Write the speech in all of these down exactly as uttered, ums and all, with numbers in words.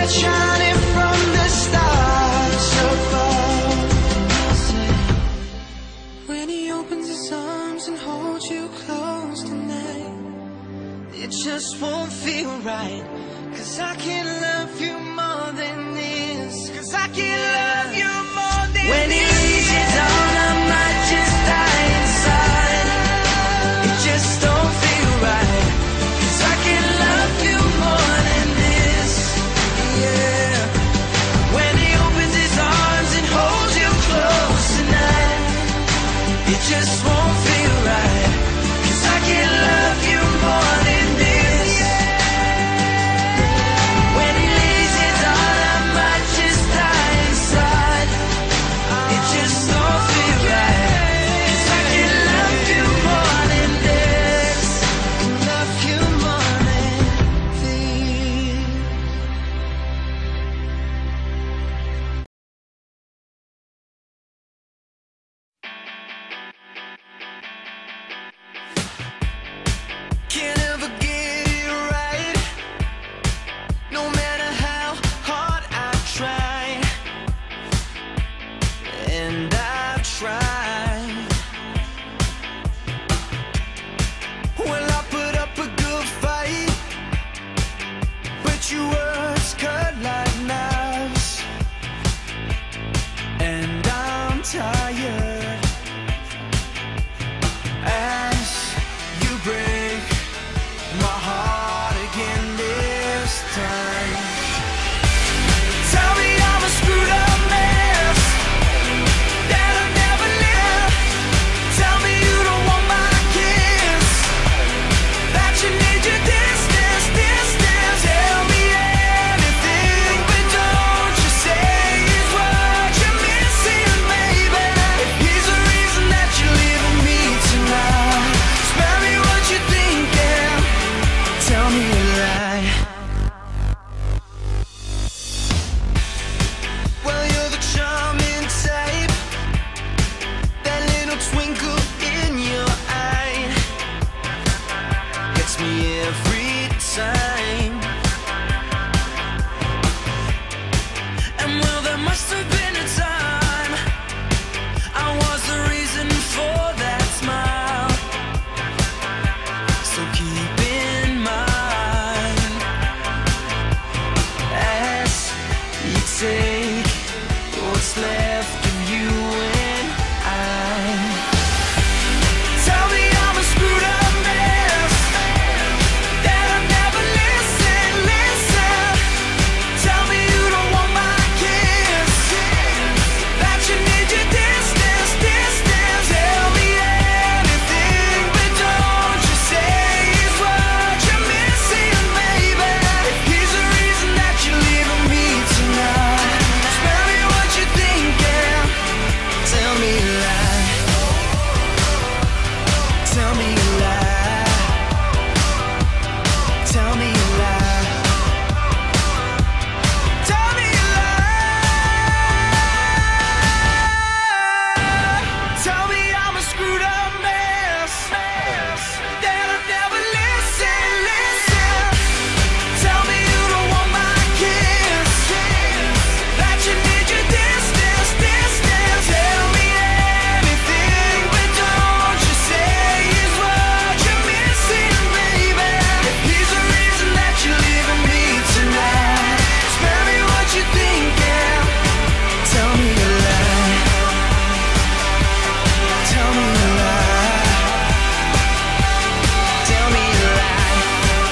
light shining from the stars above. When he opens his arms and holds you close tonight, it just won't feel right. Cause I can love you more than this. Cause I can love you more than this. When he leaves you down, I might just die inside. It just don't feel right. Cause I can love you more than this. Yeah. When he opens his arms and holds you close tonight, it just won't feel right. Cause I can love you more than this. When he leaves you down, I might just die inside. It just don't feel right. Cause I can love you more than this. Love you more than this. Can't ever get it right, no matter how hard I try. And I've tried. Well, I put up a good fight, but your words cut like knives. And I'm tired as you break my heart again this time. Tell me I'm a screwed up mess, that I never lived. Tell me you don't want my kiss, that you need your distance, distance. Tell me anything, but don't you say it's what you're missing, baby. If he's the reason that you're leaving me tonight, spare me what you're thinking. Tell me a lie. Well, you're the charming type, that little twinkle in your eye gets me every time. And well, there must have been a time I was the reason for that smile. So keep in mind as you take what's left of you and I. Tell me I'm a screwed up mess, that I never listen, listen. Tell me you don't want my kiss, that you need your distance, distance. Tell me anything, but don't you say it's what you're missing, baby. If he's the reason that you're leaving me tonight, spare me what you're thinking. Tell me a lie. Tell me a lie. Tell me a lie. Tell me a lie. Tell me I'm a screwed up mess, that I never listen, listen. Tell me you don't want my kiss, that you need your distance, distance. Tell me anything, but don't you say it's what you're missing, baby. If he's the reason that you're leaving me tonight, spare me what you're thinking. Tell me a lie. Tell me a lie. Tell me a lie.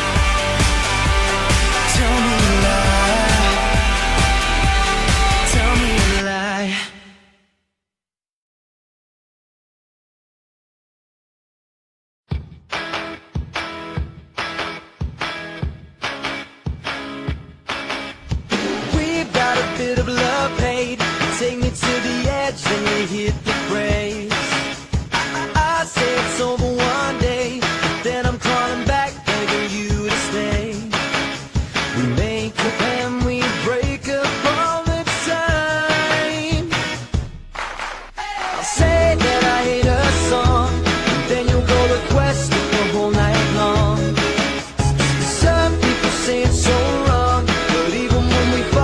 Tell me a lie. Tell me a lie. We've got a bit of love-hate. Take me to the edge, then you hit the brakes. I, I, I say it's over one day, but then I'm calling back, begging you to stay. We make up and we break up all the time. I'll say that I hate a song, and then you'll go request it the whole night long. Some people say it's so wrong, but even when we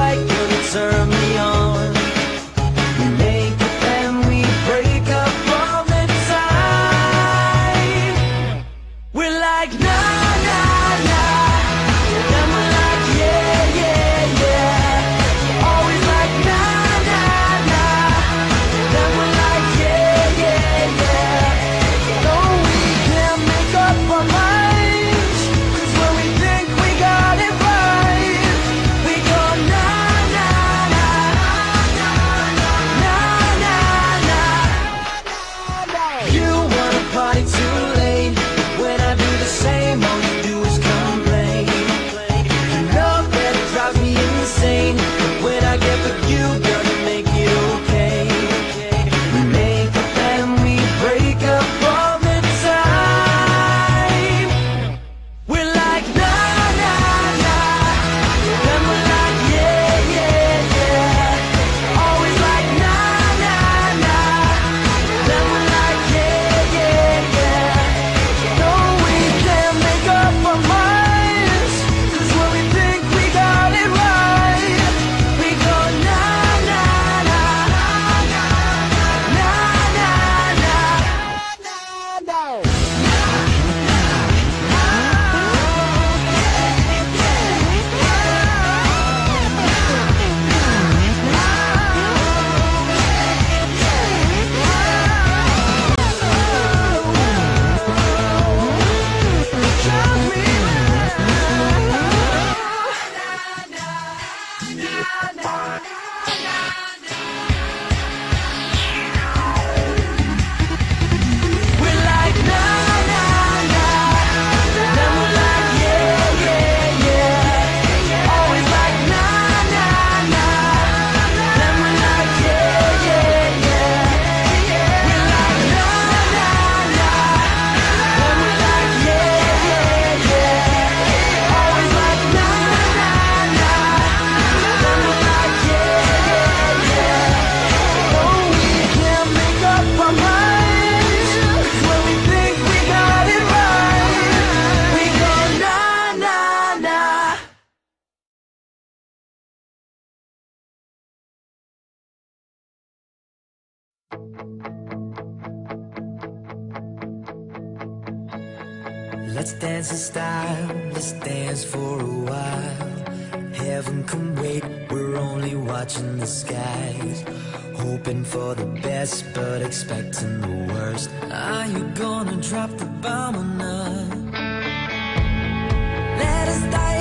Let's dance in style, let's dance for a while. Heaven can wait, we're only watching the skies. Hoping for the best, but expecting the worst. Are you gonna drop the bomb or not? Let us die.